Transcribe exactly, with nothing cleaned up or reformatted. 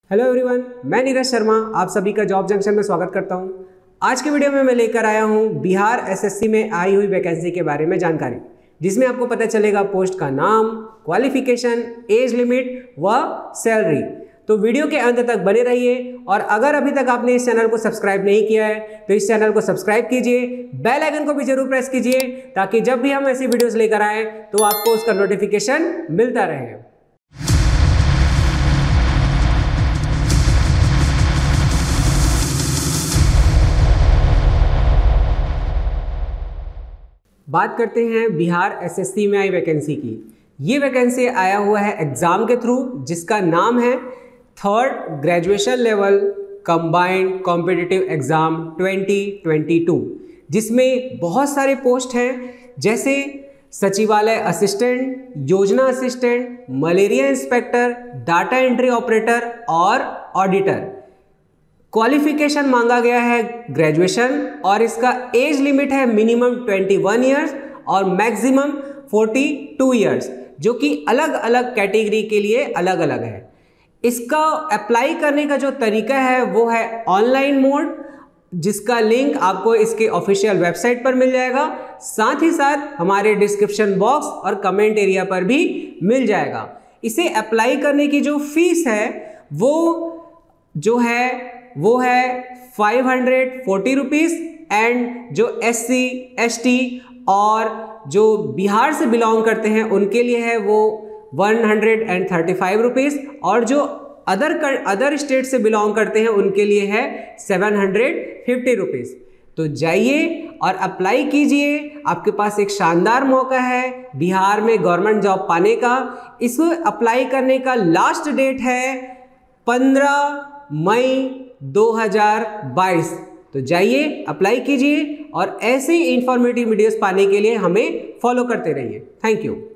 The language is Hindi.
हेलो एवरीवन, मैं नीरज शर्मा आप सभी का जॉब जंक्शन में स्वागत करता हूं। आज के वीडियो में मैं लेकर आया हूं बिहार एसएससी में आई हुई वैकेंसी के बारे में जानकारी, जिसमें आपको पता चलेगा पोस्ट का नाम, क्वालिफिकेशन, एज लिमिट व सैलरी। तो वीडियो के अंत तक बने रहिए और अगर अभी तक आपने इस चैनल को सब्सक्राइब नहीं किया है तो इस चैनल को सब्सक्राइब कीजिए, बेल आइकन को भी जरूर प्रेस कीजिए ताकि जब भी हम ऐसी वीडियोस लेकर आए तो आपको उसका नोटिफिकेशन मिलता रहे। बात करते हैं बिहार एसएससी में आई वैकेंसी की। ये वैकेंसी आया हुआ है एग्जाम के थ्रू, जिसका नाम है third graduation level combined competitive exam twenty twenty two, जिसमें बहुत सारे पोस्ट हैं जैसे सचिवालय असिस्टेंट, योजना assistant, malaria inspector, data entry operator और ऑडिटर। क्वालिफिकेशन मांगा गया है ग्रेजुएशन और इसका एज लिमिट है मिनिमम इक्कीस इयर्स और मैक्सिमम बयालीस इयर्स, जो कि अलग अलग कैटेगरी के लिए अलग अलग है। इसका अप्लाई करने का जो तरीका है वो है ऑनलाइन मोड, जिसका लिंक आपको इसके ऑफिशियल वेबसाइट पर मिल जाएगा, साथ ही साथ हमारे डिस्क्रिप्शन बॉक्स और कमेंट एरिया पर भी मिल जाएगा। इसे अप्लाई करने की जो फीस है वो जो है वो है five hundred forty rupees and जो एस सी एस टी और जो बिहार से बिलोंग करते हैं उनके लिए है वो one hundred thirty five rupees और जो अदर अदर स्टेट से बिलोंग करते हैं उनके लिए है सेवन हंड्रेड फिफ्टी रुपीज़। तो जाइए और अप्लाई कीजिए, आपके पास एक शानदार मौका है बिहार में गवर्नमेंट जॉब पाने का। इसको अप्लाई करने का लास्ट डेट है पंद्रह मई दो हज़ार बाईस। तो जाइए अप्लाई कीजिए और ऐसे ही इंफॉर्मेटिव वीडियोस पाने के लिए हमें फॉलो करते रहिए। Thank you.